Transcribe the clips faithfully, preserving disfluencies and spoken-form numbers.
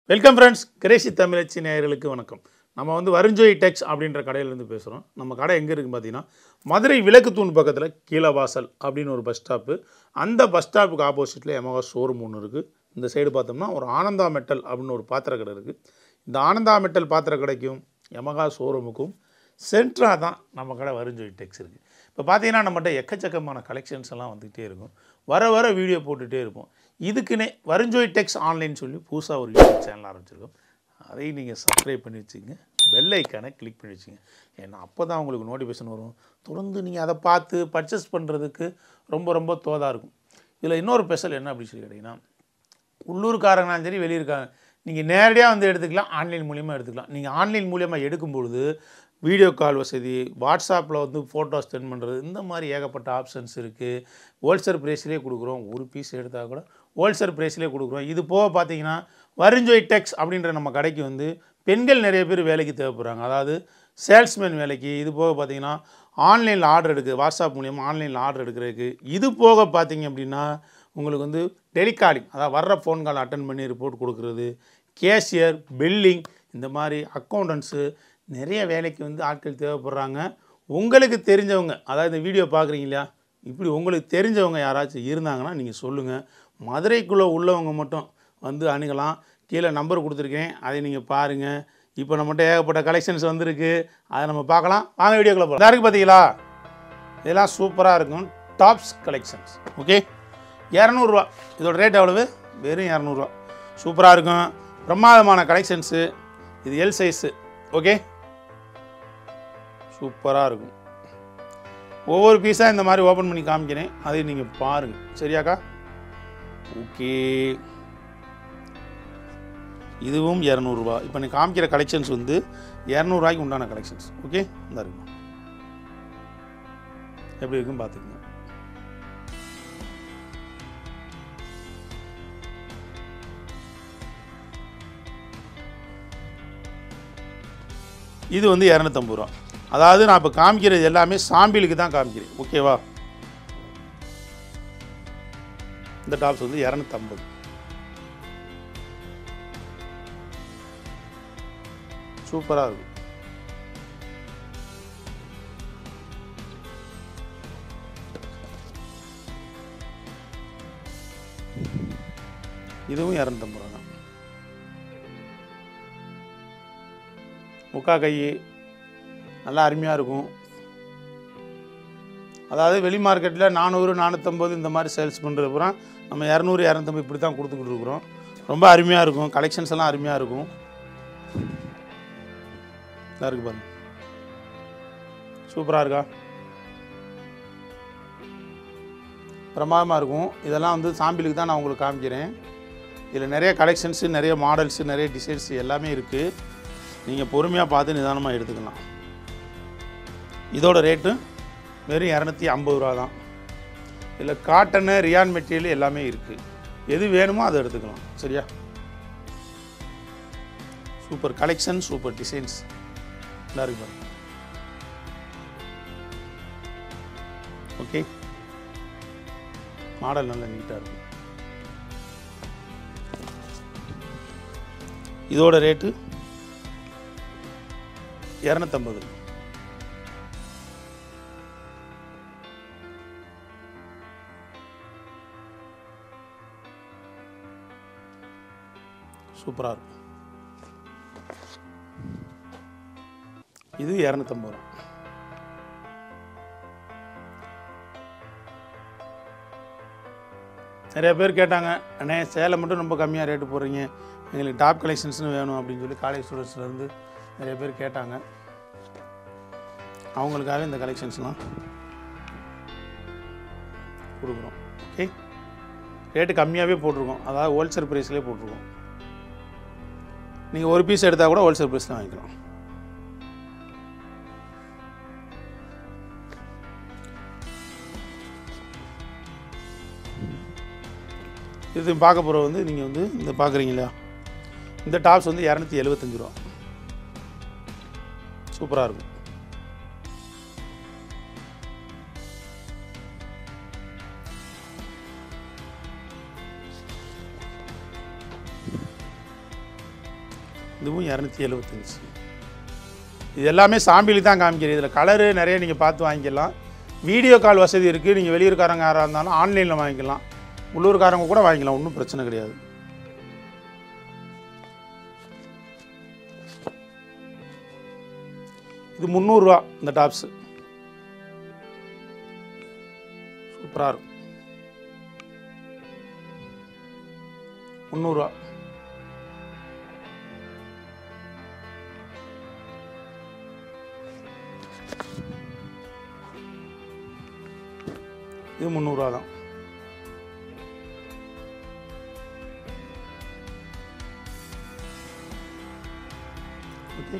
Welcome friends, Crazy தமிழச்சி நேயர்களுக்கு வணக்கம். நம்ம வந்து வருஞ்சோய் டெக்ஸ் அப்படின்ற கடையிலேருந்து பேசுகிறோம். நம்ம கடை எங்கே இருக்குன்னு பார்த்தீங்கன்னா, மதுரை விளக்கு தூண் பக்கத்தில் கீழவாசல் அப்படின்னு ஒரு பஸ் ஸ்டாப்பு. அந்த பஸ் ஸ்டாப்புக்கு ஆப்போசிட்டில் யமஹா ஷோரூம் ஒன்று இருக்குது. இந்த சைடு பார்த்தோம்னா ஒரு ஆனந்தா மெட்டல் அப்படின்னு ஒரு பாத்திர கடை இருக்குது. இந்த ஆனந்தா மெட்டல் பாத்திர கடைக்கும் யமஹா ஷோரூமுக்கும் சென்ட்ராக தான் நம்ம கடை வருஞ்சோய் டெக்ஸ் இருக்குது. இப்போ பார்த்தீங்கன்னா நம்மகிட்ட எக்கச்சக்கமான கலெக்ஷன்ஸ் எல்லாம் வந்துகிட்டே இருக்கும். வர வர வீடியோ போட்டுகிட்டே இருப்போம். இதுக்குன்னே வருஞ்சோய் டெக்ஸ் ஆன்லைன் சொல்லி புதுசாக ஒரு யூடியூப் சேனல் ஆரம்பிச்சிருக்கோம். அதையும் நீங்கள் சப்ஸ்கிரைப் பண்ணி வச்சுங்க, பெல் ஐக்கானை கிளிக் பண்ணி வச்சுங்க. ஏன்னா அப்போ தான் உங்களுக்கு நோட்டிஃபிகேஷன் வரும். தொடர்ந்து நீங்கள் அதை பார்த்து பர்ச்சேஸ் பண்ணுறதுக்கு ரொம்ப ரொம்ப தோதாக இருக்கும். இதில் இன்னொரு ஸ்பெஷல் என்ன அப்படின்னு சொல்லி கேட்டிங்கன்னா, உள்ளூர்காரங்கனாலும் சரி வெளியிருக்காங்க, நீங்கள் நேரடியாக வந்து எடுத்துக்கலாம், ஆன்லைன் மூலியமாக எடுத்துக்கலாம். நீங்கள் ஆன்லைன் மூலியமாக எடுக்கும்பொழுது வீடியோ கால் வசதி, வாட்ஸ்அப்பில் வந்து ஃபோட்டோ சென்ட் பண்ணுறது, இந்த மாதிரி ஏகப்பட்ட ஆப்ஷன்ஸ் இருக்குது. ஹோல்சேல் ப்ரைஸ்லேயே கொடுக்குறோம். ஒரு பீஸ் எடுத்தால் கூட ஹோல்சேல் ப்ரைஸ்லேயே கொடுக்குறோம். இது போக பார்த்தீங்கன்னா வருஞ்சோய் டெக்ஸ் அப்படின்ற நம்ம கடைக்கு வந்து பெண்கள் நிறைய பேர் வேலைக்கு தேவைப்படுறாங்க. அதாவது சேல்ஸ்மேன் வேலைக்கு. இது போக பார்த்தீங்கன்னா ஆன்லைனில் ஆர்டர் எடுக்குது, வாட்ஸ்அப் மூலியமாக ஆன்லைனில் ஆர்டர் எடுக்கிறதுக்கு. இது போக பார்த்தீங்க அப்படின்னா உங்களுக்கு வந்து டெலிகாலிங், அதாவது வர்ற ஃபோன் கால் அட்டன் பண்ணி ரிப்போர்ட் கொடுக்குறது, கேஷியர், பில்லிங், இந்த மாதிரி அக்கௌண்டன்ஸு, நிறைய வேலைக்கு வந்து ஆட்கள் தேவைப்படுறாங்க. உங்களுக்கு தெரிஞ்சவங்க, அதாவது இந்த வீடியோ பார்க்குறீங்க இல்லையா, இப்படி உங்களுக்கு தெரிஞ்சவங்க யாராச்சும் இருந்தாங்கன்னா நீங்கள் சொல்லுங்கள். மதுரைக்குள்ளே உள்ளவங்க மட்டும் வந்து அணுகலாம். கீழே நம்பர் கொடுத்துருக்கேன், அதை நீங்கள் பாருங்கள். இப்போ நம்மகிட்ட ஏகப்பட்ட கலெக்ஷன்ஸ் வந்திருக்கு, அதை நம்ம பார்க்கலாம். வாங்க வீடியோக்குள்ளே போகலாம். இதாக இருக்குது பார்த்தீங்களா, இதெல்லாம் சூப்பராக இருக்கும். Tops collections. ஓகே, இரநூறுவா. இதோட ரேட் எவ்வளவு? வெறும் இரநூறுவா. சூப்பராக இருக்கும். பிரமாதமான கலெக்ஷன்ஸு. இது எல் சைஸு. ஓகே, சூப்பராக இருக்கும். ஒவ்வொரு பீஸாக இந்த மாதிரி ஓப்பன் பண்ணி காமிக்கிறேன், அதை நீங்கள் பாருங்கள். சரியாக்கா? ஓகே, இதுவும் இரநூறுவா. இப்போ நீ காமிக்கிற கலெக்ஷன்ஸ் வந்து இரநூறுவாய்க்கு உண்டான கலெக்ஷன்ஸ். ஓகே, இந்த இருக்கும். எப்படி இருக்குன்னு பார்த்துக்கங்க. இது வந்து இரநூத்தம்பது ரூபா. அதாவது நான் இப்போ காமிக்கிறது எல்லாமே சாம்பிளுக்கு தான் காமிக்கிறேன். ஓகேவா? இந்த டாப்ஸ் வந்து இரநூத்தம்பது. சூப்பராக இருக்கும். இதுவும் இரநூத்தம்பது ரூபா தான். முக்கா கை நல்லா அருமையாக இருக்கும். அதாவது வெளி மார்க்கெட்டில் நானூறு நானூற்றம்பது இந்த மாதிரி சேல்ஸ் பண்ணுறது பூரா நம்ம இரநூறு இரநூத்தம்பது இப்படி தான் கொடுத்துக்கிட்டு இருக்கிறோம். ரொம்ப அருமையாக இருக்கும். கலெக்ஷன்ஸ் எல்லாம் அருமையாக இருக்கும். இதாக இருக்குது பாருங்க, சூப்பராக இருக்கா? பிரமாதமாக இருக்கும். இதெல்லாம் வந்து சாம்பிளுக்கு தான் நான் உங்களுக்கு காமிக்கிறேன். இதில் நிறைய கலெக்ஷன்ஸு, நிறைய மாடல்ஸு, நிறைய டிசைன்ஸ் எல்லாமே இருக்குது. நீங்கள் பொறுமையாக பார்த்து நிதானமாக எடுத்துக்கலாம். இதோட ரேட்டு வெறும் இரநூத்தி ஐம்பது ரூபா தான். இதில் காட்டனு, ரியான் மெட்டீரியல் எல்லாமே இருக்குது. எது வேணுமோ அதை எடுத்துக்கலாம். சரியா? சூப்பர் கலெக்ஷன், சூப்பர் டிசைன்ஸ் எல்லாம் இருக்கு. ஓகே, மாடல் நல்லா நீட்டாக இருக்கும். இதோட ரேட்டு இரநூத்தம்பது. சூப்பராக இருக்கும். இது இரநூத்தம்பது ரூபா. நிறைய பேர் கேட்டாங்க, அண்ணே சேலை மட்டும் ரொம்ப கம்மியாக ரேட்டு போடுறீங்க, எங்களுக்கு டாப் கலெக்ஷன்ஸ்னு வேணும் அப்படின்னு சொல்லி காலேஜ் ஸ்டூடெண்ட்ஸ்லேருந்து நிறைய பேர் கேட்டாங்க. அவங்களுக்காக இந்த கலெக்ஷன்ஸ்லாம் கொடுக்குறோம். ஓகே, ரேட்டு கம்மியாகவே போட்டிருக்கோம். அதாவது ஹோல்சேல் ப்ரைஸ்லேயே போட்டிருக்கோம். நீங்கள் ஒரு பீஸ் எடுத்தால் கூட ஹோல்சேல் ப்ரைஸில் வாங்கிக்கலாம். இது பார்க்க போகிற வந்து நீங்கள் வந்து இந்த பார்க்குறீங்களா, இந்த டாப்ஸ் வந்து இரநூத்தி எழுபத்தஞ்சு ரூபா. சூப்பராக இருக்கும். இதுவும் இரநூத்தி எழுபத்தஞ்சி. இது எல்லாமே சாம்பிள் தான் காமிக்கிறேன். இதில் கலரு நிறைய நீங்கள் பார்த்து வாங்கிக்கலாம். வீடியோ கால் வசதி இருக்குது. நீங்கள் வெளியூர்காரங்க யாராக இருந்தாலும் ஆன்லைனில் வாங்கிக்கலாம், உள்ளூர்காரங்க கூட வாங்கிக்கலாம், ஒன்றும் பிரச்சனை கிடையாது. இது முந்நூறுரூவா இந்த டாப்ஸு, சூப்பராக இருக்கும். முந்நூறுரூவா. இது முந்நூறுரூவா தான். ஓகே,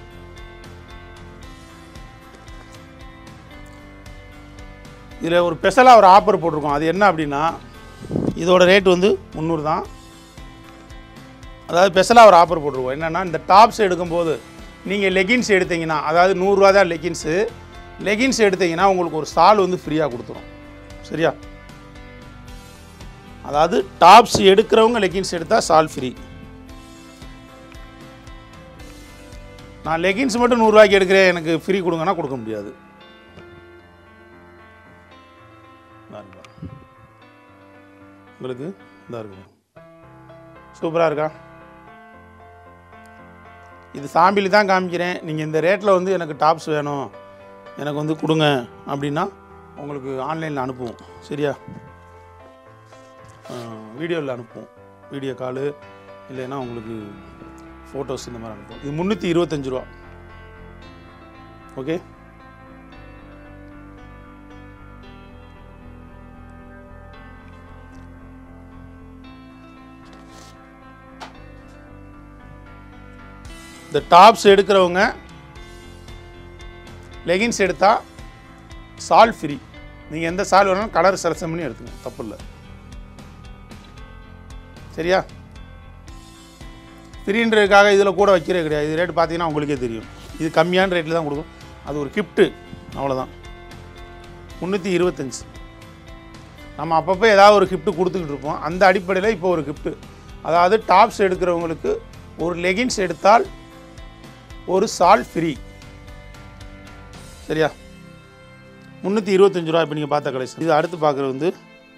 இதில் ஒரு ஸ்பெஷலாக ஒரு ஆஃபர் போட்டிருக்கோம். அது என்ன அப்படின்னா, இதோட ரேட் வந்து முந்நூறு தான். அதாவது ஸ்பெஷலாக ஒரு ஆஃபர் போட்டிருக்கோம். என்னென்னா, இந்த டாப்ஸ் எடுக்கும்போது நீங்கள் லெகின்ஸ் எடுத்தீங்கன்னா, அதாவது நூறுரூவா தான் லெகின்ஸு, லெகின்ஸ் எடுத்தீங்கன்னா உங்களுக்கு ஒரு சால் வந்து ஃப்ரீயாக கொடுத்துரும். சரியா? அதாவது டாப்ஸ் எடுக்கிறவங்க லெகின்ஸ் எடுத்தால் சால் ஃப்ரீ. நான் லெகின்ஸ் மட்டும் நூறுரூவாய்க்கு எடுக்கிறேன், எனக்கு ஃப்ரீ கொடுங்கன்னா கொடுக்க முடியாது. உங்களுக்கு இதாக இருக்கும். சூப்பராக இருக்கா? இது சாம்பிள் தான் காமிக்கிறேன். நீங்கள் இந்த ரேட்டில் வந்து எனக்கு டாப்ஸ் வேணும், எனக்கு வந்து கொடுங்க அப்படின்னா உங்களுக்கு ஆன்லைனில் அனுப்புவோம். சரியா? வீடியோவில் அனுப்புவோம், வீடியோ காலு இல்லைன்னா உங்களுக்கு ஃபோட்டோஸ் இந்த மாதிரி அனுப்புவோம். இது முந்நூற்றி இருபத்தஞ்சி ரூபா. ஓகே, இந்த டாப்ஸ் எடுக்கிறவங்க லெகின்ஸ் எடுத்தால் சால் ஃப்ரீ. நீங்கள் எந்த சால் வேணாலும் கலர் செலக்ஷன் பண்ணி எடுத்துங்க, தப்பு இல்லை. சரியா? ஃப்ரீன்றதுக்காக இதில் கூட வைக்கிறது கிடையாது. இது ரேட்டு பார்த்தீங்கன்னா உங்களுக்கே தெரியும். இது கம்மியான ரேட்டில் தான் கொடுக்கும். அது ஒரு கிஃப்ட்டு, அவ்வளோதான். முந்நூற்றி இருபத்தஞ்சி. நம்ம அப்பப்போ ஏதாவது ஒரு கிஃப்ட்டு கொடுத்துக்கிட்டு இருப்போம். அந்த அடிப்படையில் இப்போ ஒரு கிஃப்ட்டு, அதாவது டாப்ஸ் எடுக்கிறவங்களுக்கு ஒரு லெகின்ஸ் எடுத்தால் ஒரு சால் ஃப்ரீ. சரியா? முந்நூற்றி இருபத்தஞ்சி ரூபா. இப்போ நீங்கள் பார்த்த கலெக்ஷன். இது அடுத்து பார்க்குறது வந்து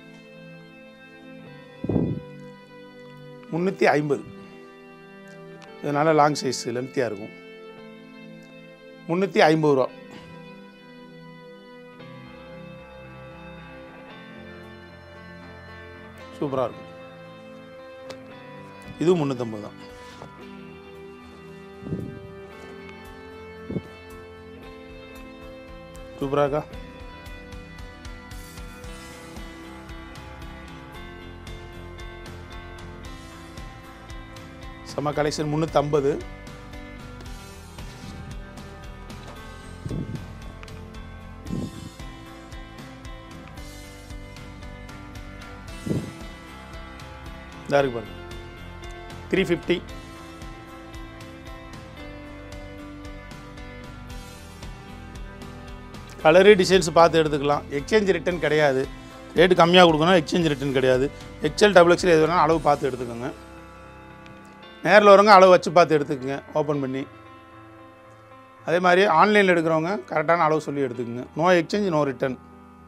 முந்நூற்றி ஐம்பது. இதனால் லாங் சைஸ் லென்த்தியாக இருக்கும். முந்நூற்றி ஐம்பது ரூபா. சூப்பராக இருக்கும். இதுவும் முந்நூற்றம்பது தான். சூப்பராக இருக்கா? செம்ம கலெக்ஷன். முந்நூற்றம்பது. இதாக இருக்கு பாருங்க, த்ரீ ஃபிஃப்டி. கலரு டிசைன்ஸ் பார்த்து எடுத்துக்கலாம். எக்ஸ்சேஞ்ச் ரிட்டன் கிடையாது. ரேட்டு கம்மியாக கொடுக்கணும், எக்ஸ்சேஞ்ச் ரிட்டன் கிடையாது. எக்ஸ்எல் டபுள் எக்ஸ்எல் எது வேணாலும் அளவு பார்த்து எடுத்துக்கோங்க. நேரில் வரவங்க அளவு வச்சு பார்த்து எடுத்துக்கோங்க, ஓப்பன் பண்ணி. அதே மாதிரி ஆன்லைனில் எடுக்கிறவங்க கரெக்டான அளவு சொல்லி எடுத்துக்கோங்க. No exchange, no return.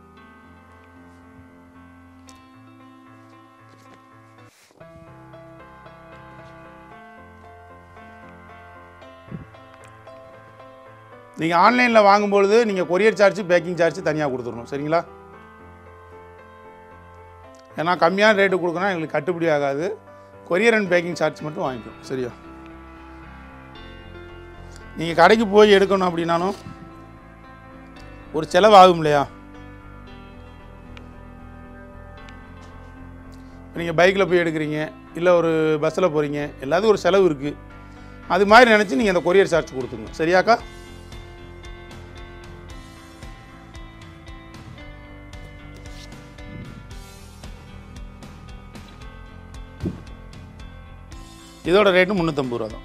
நீங்கள் ஆன்லைனில் வாங்கும்பொழுது நீங்கள் கொரியர் சார்ஜ், பேக்கிங் சார்ஜ் தனியாக கொடுத்துடணும். சரிங்களா? ஏன்னா கம்மியான ரேட்டு கொடுக்கணும், எங்களுக்கு கட்டுப்படி ஆகாது. கொரியர் அண்ட் பேக்கிங் சார்ஜ் மட்டும் வாங்கிக்கணும். சரியா? நீங்கள் கடைக்கு போய் எடுக்கணும் அப்படின்னாலும் ஒரு செலவு ஆகும் இல்லையா? நீங்கள் பைக்கில் போய் எடுக்கிறீங்க, இல்லை ஒரு பஸ்ஸில் போகிறீங்க, எல்லாத்துக்கும் ஒரு செலவு இருக்குது. அது மாதிரி நினச்சி நீங்கள் அந்த கொரியர் சார்ஜ் கொடுத்துங்க. சரியாக்கா? இதோட ரேட்டு முந்நூற்றம்பது ரூபா தான்.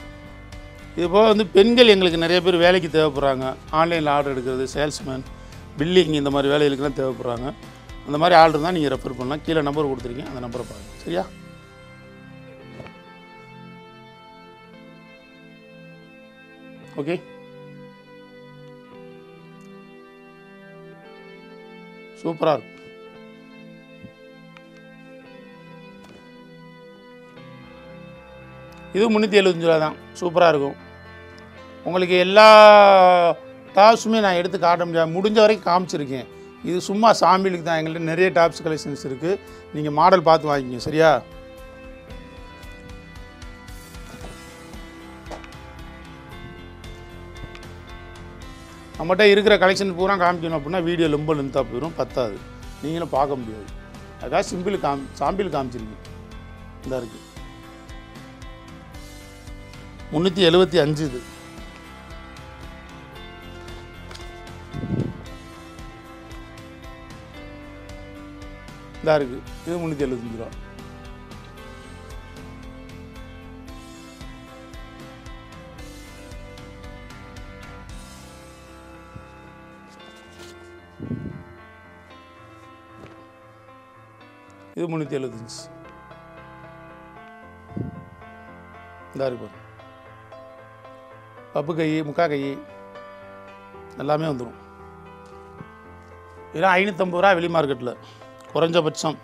இது போக வந்து பெண்கள் எங்களுக்கு நிறைய பேர் வேலைக்கு தேவைப்படுறாங்க. ஆன்லைனில் ஆர்டர் எடுக்கிறது, சேல்ஸ்மேன் பில்லிங் இந்த மாதிரி வேலைகளுக்கெல்லாம் தேவைப்படுறாங்க. அந்த மாதிரி ஆள் இருந்தால் நீங்கள் ரெஃபர் பண்ணலாம். கீழே நம்பர் கொடுத்துருக்கீங்க, அந்த நம்பரை பாருங்கள். சரியா? ஓகே, சூப்பராக இருக்கும். இது முந்நூற்றி எழுபத்தஞ்சு ரூபா தான். சூப்பராக இருக்கும். உங்களுக்கு எல்லா டாப்ஸுமே நான் எடுத்து காட்ட முடியாது, முடிஞ்ச வரைக்கும் காமிச்சிருக்கேன். இது சும்மா சாம்பிளுக்கு தான். எங்கள்கிட்ட நிறைய டாப்ஸ் கலெக்ஷன்ஸ் இருக்குது. நீங்கள் மாடல் பார்த்து வாங்கிங்க. சரியா? நம்மகிட்ட இருக்கிற கலெக்ஷன் பூரா காமிக்கணும் அப்படின்னா வீடியோ ரொம்ப லென்த்தாக போயிடும், பத்தாது, நீங்களும் பார்க்க முடியாது. அதுக்காக சிம்பிள் காம் சாம்பிள் காமிச்சிருக்கு. இந்த இருக்குது முந்நூற்றி எழுபத்தி அஞ்சு. இது இதாக இருக்குது. இது முந்நூற்றி எழுபத்தஞ்சு ரூபா. இது முந்நூற்றி எழுபத்தஞ்சு. இதாக இருக்கு. பப்பு கை, முக்கா கை எல்லாமே வந்துடும். இதெல்லாம் ஐநூற்றம்பது ரூபா வெளி மார்க்கெட்டில் குறைஞ்சபட்சம்.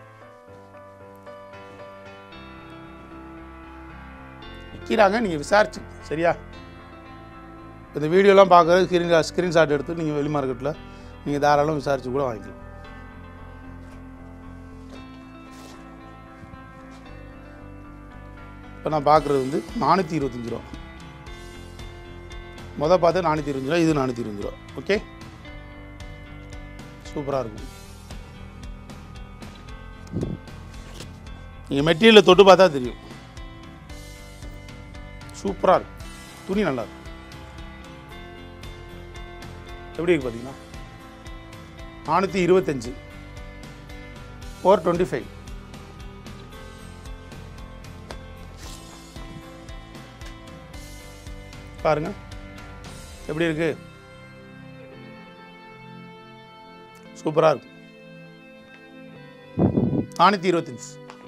விற்கிறாங்க, நீங்கள் விசாரிச்சு. சரியா? இந்த வீடியோலாம் பார்க்குறது ஸ்க்ரீன் ஸ்க்ரீன்ஷாட் எடுத்து நீங்கள் வெளி மார்க்கெட்டில் நீங்கள் தாராளம் விசாரித்து கூட வாங்கிக்கலாம். இப்போ நான் பார்க்குறது வந்து நானூற்றி இருபத்தஞ்சி ரூபா. மொதல் பார்த்து நானூற்றி இருபத்தஞ்சி ரூபா, இது நானூற்றி இருபத்தஞ்சி ரூபா. ஓகே, சூப்பராக இருக்கும். நீங்கள் மெட்டீரியலை தொட்டு பார்த்தா தெரியும், சூப்பராக இருக்கும். துணி நல்லா இருக்கும். எப்படி இருக்கு பார்த்தீங்கன்னா நானூற்றி இருபத்தஞ்சி, ஃபோர் டுவெண்ட்டி ஃபைவ். பாருங்க எப்படி இருக்கு, சூப்பராக இருக்கும். நானூற்றி இருபத்தஞ்சி.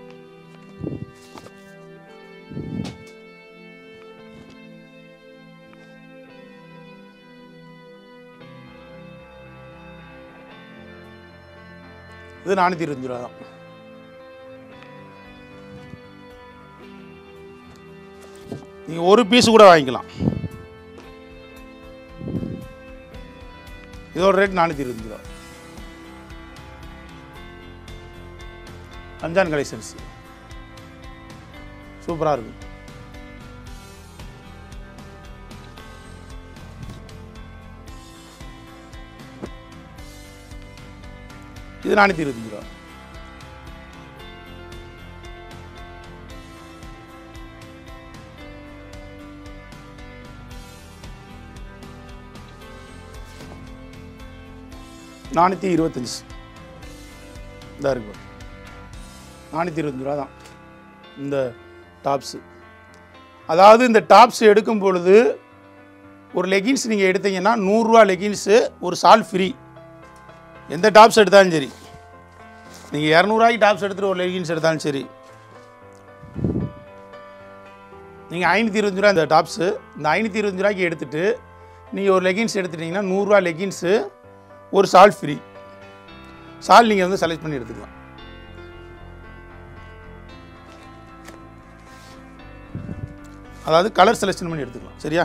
இது நானூற்றி இருபத்தஞ்சு ரூபா தான். நீங்கள் ஒரு பீஸ் கூட வாங்கிக்கலாம். இதோட ரேட் நானூற்றி இருபத்தஞ்சு ரூபா. ரம்ஜான் கலெக்ஷன்ஸ் சூப்பராக இருக்கும். இது நானூற்றி இருபத்தஞ்சு ரூபா. நானூற்றி இருபத்தஞ்சி இதாக இருக்கு. நானூற்றி இருபத்தஞ்சு ரூபா தான் இந்த டாப்ஸு. அதாவது இந்த டாப்ஸ் எடுக்கும் பொழுது ஒரு லெகின்ஸ் நீங்கள் எடுத்தீங்கன்னா நூறுரூவா லெகின்ஸு, ஒரு சால் ஃப்ரீ. எந்த டாப்ஸ் எடுத்தாலும் சரி, நீங்கள் இரநூறுவாய்க்கு டாப்ஸ் எடுத்துகிட்டு ஒரு லெகின்ஸ் எடுத்தாலும் சரி, நீங்கள் ஐநூற்றி இருபத்தஞ்சு ரூபா இந்த டாப்ஸு, இந்த ஐநூற்றி இருபத்தஞ்சு ரூபாய்க்கு எடுத்துகிட்டு நீங்கள் ஒரு லெகின்ஸ் எடுத்துட்டிங்கன்னா நூறுரூவா லெகின்ஸு, ஒரு சால் ஃப்ரீ. சால் நீங்கள் வந்து செலக்ட் பண்ணி எடுத்துக்கலாம். அதாவது கலர் செலக்ஷன் பண்ணி எடுத்துக்கலாம். சரியா?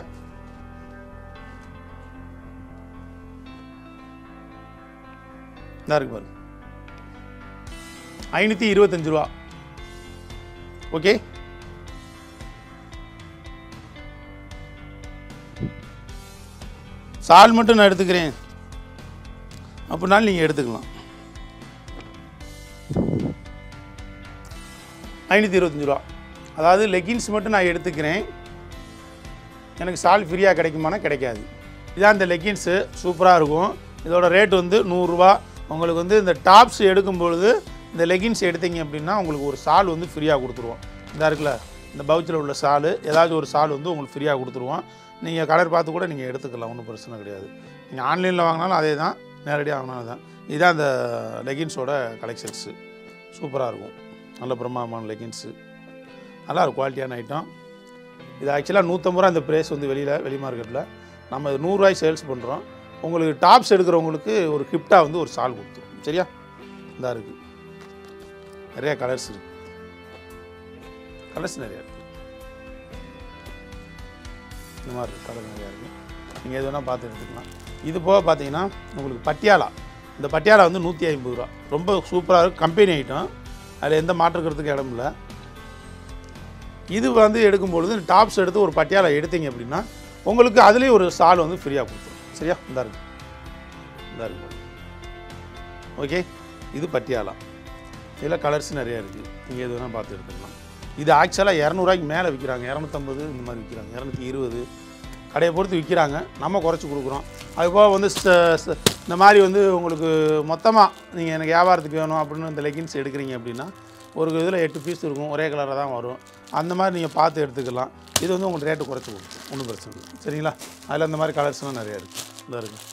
இருக்கு பாருங்க, ஐநூற்றி இருபத்தஞ்சு ரூபா. ஓகே, சால் மட்டும் நான் எடுத்துக்கிறேன் அப்படின்னாலும் நீங்கள் எடுத்துக்கலாம். ஐநூற்றி இருபத்தஞ்சு ரூபா. அதாவது லெகின்ஸ் மட்டும் நான் எடுத்துக்கிறேன், எனக்கு சால் ஃப்ரீயாக கிடைக்குமானா கிடைக்காது. இதான் இந்த லெகின்ஸு, சூப்பராக இருக்கும். இதோட ரேட் வந்து நூறுரூவா. உங்களுக்கு வந்து இந்த டாப்ஸ் எடுக்கும்பொழுது இந்த லெகின்ஸ் எடுத்தீங்க அப்படின்னா உங்களுக்கு ஒரு சால் வந்து ஃப்ரீயாக கொடுத்துருவோம். இந்த இருக்குல்ல, இந்த பவுச்சில் உள்ள சால், ஏதாச்சும் ஒரு சால் வந்து உங்களுக்கு ஃப்ரீயாக கொடுத்துருவோம். நீங்கள் கலர் பார்த்து கூட நீங்கள் எடுத்துக்கலாம், ஒன்றும் பிரச்சனை கிடையாது. நீங்கள் ஆன்லைனில் வாங்கினாலும் அதே தான், நேரடியாக வாங்கினா தான். இதுதான் அந்த லெகின்ஸோட கலெக்ஷன்ஸு. சூப்பராக இருக்கும், நல்ல பிரமாதமான லெகின்ஸு, நல்லா இருக்கும், குவாலிட்டியான ஐட்டம். இது ஆக்சுவலாக நூற்றம்பது ரூபா இந்த ப்ரைஸ் வந்து வெளியில் வெளி மார்க்கெட்டில். நம்ம இது நூறுரூவாய்க்கு சேல்ஸ் பண்ணுறோம். உங்களுக்கு டாப்ஸ் எடுக்கிறவங்களுக்கு ஒரு கிஃப்டாக வந்து ஒரு ஷால் கொடுத்துரும். சரியா? இதாக இருக்குது, நிறையா கலர்ஸ் இருக்குது, கலர்ஸ் நிறையா இருக்குது, இந்த மாதிரி கலர் நிறையா இருக்குது. நீங்கள் எது வேணால் பார்த்து எடுத்துக்கலாம். இது போக பார்த்தீங்கன்னா உங்களுக்கு பட்டியாலா, இந்த பட்டியாலா வந்து நூற்றி ஐம்பது ரூபா, ரொம்ப சூப்பராக இருக்கும், கம்பெனி ஐட்டம், அதில் எந்த மாற்றுக்கிறதுக்கு இடம் இல்லை. இது வந்து எடுக்கும்பொழுது டாப்ஸ் எடுத்து ஒரு பட்டியாலா எடுத்தீங்க அப்படின்னா உங்களுக்கு அதுலேயும் ஒரு ஷால் வந்து ஃப்ரீயாக கொடுத்துரும். சரியா? இந்த இருக்குது, இந்த இருக்குது. ஓகே, இது பட்டியாலா. இதில் கலர்ஸ் நிறையா இருக்குது, நீங்கள் எது வேணால் பார்த்து எடுத்துக்கலாம். இது ஆக்சுவலாக இரநூறுவாய்க்கு மேலே விற்கிறாங்க, இரநூத்தம்பது இந்த மாதிரி விற்கிறாங்க, இரநூத்தி இருபது கடையை பொறுத்து விற்கிறாங்க. நம்ம குறைச்சி கொடுக்குறோம். அதுபோக வந்து இந்த மாதிரி வந்து உங்களுக்கு மொத்தமாக நீங்கள் எனக்கு வியாபாரத்துக்கு வேணும் அப்படின்னு இந்த லெகின்ஸ் எடுக்கிறீங்க அப்படின்னா ஒரு இதில் எட்டு பீஸ் இருக்கும், ஒரே கலராக தான் வரும். அந்த மாதிரி நீங்கள் பார்த்து எடுத்துக்கலாம். இது வந்து உங்களுக்கு ரேட்டு குறைச்சி கொடுக்கும், ஒன்றும் பிரச்சனை இல்லை. சரிங்களா? அதில் இந்த மாதிரி கலர்ஸ்லாம் நிறையா இருக்குது, இந்த இருக்குது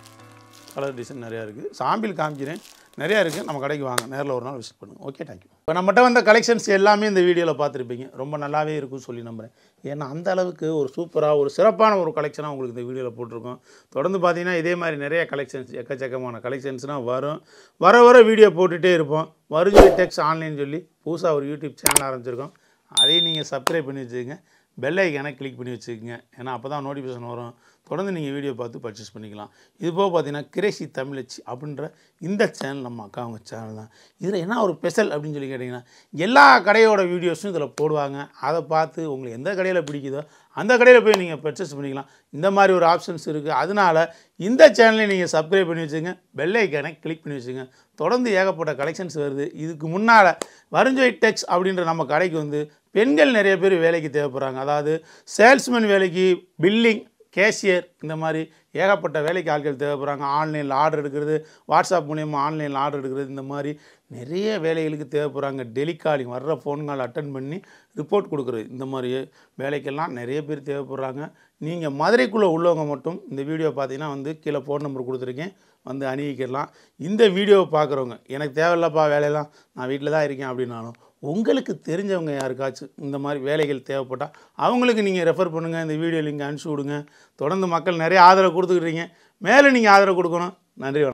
கலர் டிசைன் நிறையா இருக்குது. சாம்பிள் காமிக்கிறேன், நிறையா இருக்குது. நம்ம கடைக்கு வாங்க, நேரில் ஒரு நாள் விசிட் பண்ணுங்கள். Okay, thank you. இப்போ நம்மகிட்ட வந்த கலெக்ஷன்ஸ் எல்லாமே இந்த வீடியோவில் பார்த்துருப்பீங்க. ரொம்ப நல்லாவே இருக்கும்னு சொல்லி நம்புகிறேன். ஏன்னா அந்த அளவுக்கு ஒரு சூப்பராக ஒரு சிறப்பான ஒரு கலெக்ஷனாக உங்களுக்கு இந்த வீடியோவில் போட்டிருக்கோம். தொடர்ந்து பார்த்தீங்கன்னா இதே மாதிரி நிறைய கலெக்ஷன்ஸ், எக்கச்சக்கமான கலெக்ஷன்ஸ்னால் வரும். வர வர வீடியோ போட்டுகிட்டே இருப்போம். வருஞ்சொலி டெக்ஸ் ஆன்லைன் சொல்லி புதுசாக ஒரு யூடியூப் சேனல் ஆரம்பிச்சிருக்கோம். அதையும் நீங்கள் சப்ஸ்கிரைப் பண்ணி வச்சுக்கோங்க, பெல் ஐக்கானை கிளிக் பண்ணி வச்சுக்கோங்க. ஏன்னா அப்போ தான் நோட்டிஃபிகேஷன் வரும். தொடர்ந்து நீங்கள் வீடியோ பார்த்து பர்ச்சேஸ் பண்ணிக்கலாம். இது போக பார்த்தீங்கன்னா கிரேசி தமிழச்சி அப்படின்ற இந்த சேனல் நம்ம அக்கா அவங்க சேனல் தான். இதில் என்ன ஒரு ஸ்பெஷல் அப்படின்னு சொல்லி கேட்டிங்கன்னா எல்லா கடையோட வீடியோஸும் இதில் போடுவாங்க. அதை பார்த்து உங்களுக்கு எந்த கடையில் பிடிக்குதோ அந்த கடையில் போய் நீங்கள் பர்ச்சேஸ் பண்ணிக்கலாம். இந்த மாதிரி ஒரு ஆப்ஷன்ஸ் இருக்குது. அதனால் இந்த சேனலை நீங்கள் சப்ஸ்கிரைப் பண்ணி வச்சுங்க, பெல் ஐக்கானை கிளிக் பண்ணி வச்சுங்க. தொடர்ந்து ஏகப்பட்ட கலெக்ஷன்ஸ் வருது. இதுக்கு முன்னால் வருஞ்சொலி டெக்ஸ் அப்படின்ற நம்ம கடைக்கு வந்து பெண்கள் நிறைய பேர் வேலைக்கு தேவைப்படுறாங்க. அதாவது சேல்ஸ்மேன் வேலைக்கு, பில்லிங், கேஷியர், இந்த மாதிரி ஏகப்பட்ட வேலைக்கு ஆட்கள் தேவைப்படுறாங்க. ஆன்லைனில் ஆர்டர் எடுக்கிறது, வாட்ஸ்அப் மூலிமா ஆன்லைனில் ஆர்டர் எடுக்கிறது, இந்த மாதிரி நிறைய வேலைகளுக்கு தேவைப்படுறாங்க. டெலிகாலிங், வர்ற ஃபோன் கால் அட்டன் பண்ணி ரிப்போர்ட் கொடுக்குறது, இந்த மாதிரி வேலைக்கெல்லாம் நிறைய பேர் தேவைப்படுறாங்க. நீங்கள் மதுரைக்குள்ளே உள்ளவங்க மட்டும் இந்த வீடியோ பார்த்தீங்கன்னா வந்து கீழே ஃபோன் நம்பர் கொடுத்துருக்கேன், வந்து அணுகிக்கலாம். இந்த வீடியோவை பார்க்குறவங்க எனக்கு தேவையில்லப்பா வேலையெல்லாம், நான் வீட்டில் தான் இருக்கேன் அப்படின்னாலும் உங்களுக்கு தெரிஞ்சவங்க யாருக்காச்சும் இந்த மாதிரி வேலைகள் தேவைப்பட்டால் அவங்களுக்கு நீங்கள் ரெஃபர் பண்ணுங்கள். இந்த வீடியோ லிங்க் அனுப்பிச்சி விடுங்க. தொடர்ந்து மக்கள் நிறைய ஆதரவு கொடுத்துக்கிட்டீங்க, மேலே நீங்கள் ஆதரவு கொடுக்கணும். நன்றி.